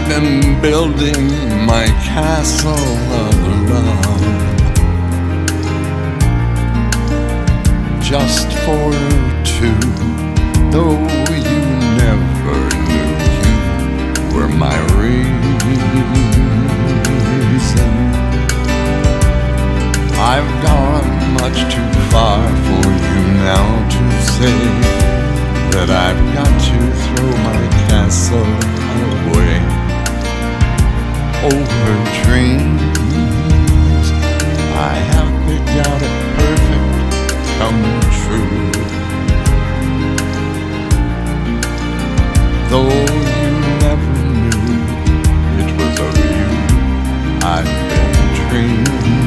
I've been building my castle of love just for two, though you never knew you were my reason. I've gone much too far for you now to say that I've got to throw my castle away over dreams I have picked out a perfect come true. Though you never knew it was of you I've been dreaming.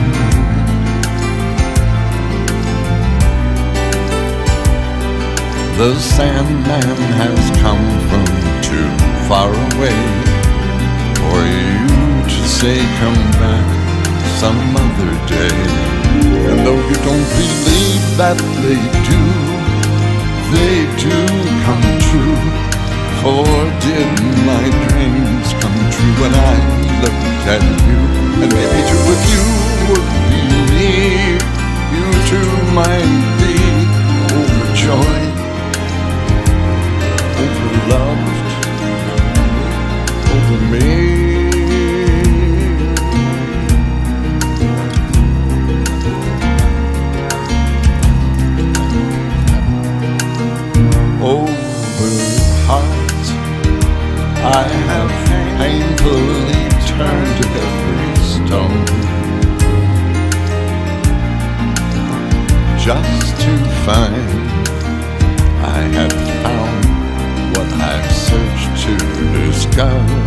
The Sandman has come from too far away for you to say come back some other day. And though you don't believe that they do come true. For did my dreams come true when I looked at you? And maybe too if you would believe, you too might be overjoyed, overloved, over me. Over heart, I have painfully turned every stone just to find I had found what I've searched to discover.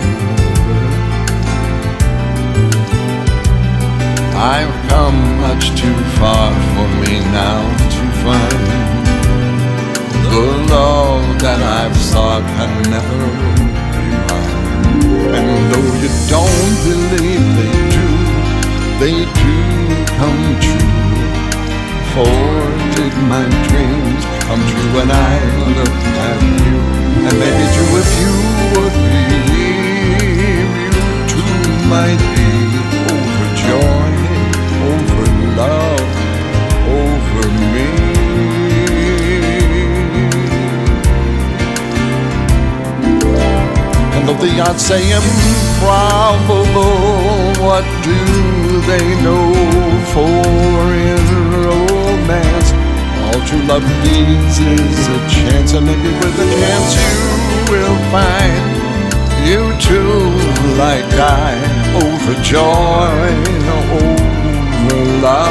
I've come much too far for me now to find the love that I've sought can never be mine. And though you don't believe they do come true. For did my dreams come true when I looked at you? And maybe too if you would believe, you too might be overjoyed, over love, over me. And though the odds say improbable, what do they know? For in romance all true love needs is a chance, and maybe with a chance you will find you too, like I, overjoyed, over love.